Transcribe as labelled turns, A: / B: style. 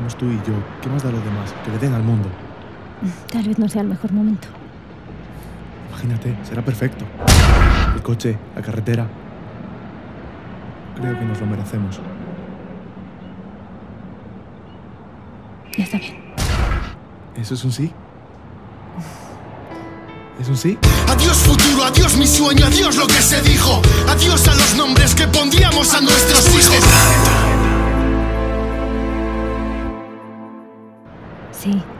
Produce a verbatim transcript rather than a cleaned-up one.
A: Somos tú y yo. ¿Qué más da los demás? Que le den al mundo.
B: Tal vez no sea el mejor momento.
A: Imagínate, será perfecto. El coche, la carretera. Creo que nos lo merecemos.
B: Ya está bien.
A: ¿Eso es un sí? ¿Es un sí?
C: Adiós futuro, adiós mi sueño, adiós lo que se dijo. Adiós a los nombres que pondríamos a nuestros hijos.
B: Sí.